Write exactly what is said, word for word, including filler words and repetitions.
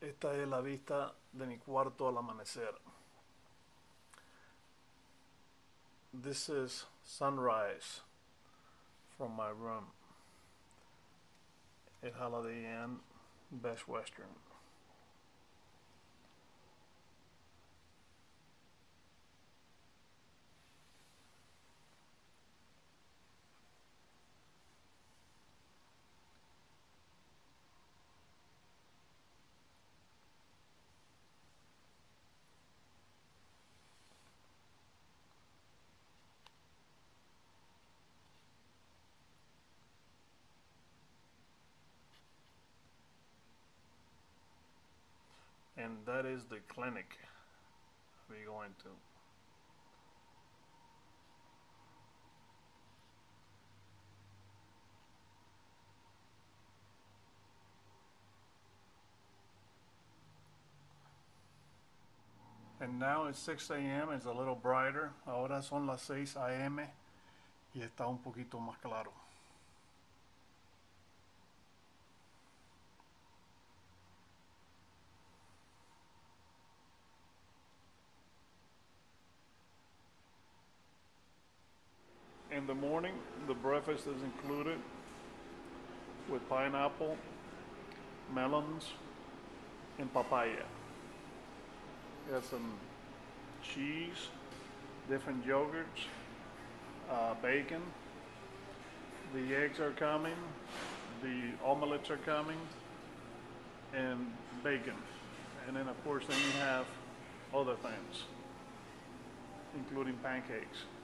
Esta es la vista de mi cuarto al amanecer. This is sunrise from my room at Holiday Inn, Best Western. And that is the clinic we're going to. And now it's six a m, it's a little brighter. Ahora son las seis a m y está un poquito más claro. In the morning, the breakfast is included with pineapple, melons, and papaya. It has some cheese, different yogurts, uh, bacon. The eggs are coming, the omelets are coming, and bacon. And then of course then you have other things, including pancakes.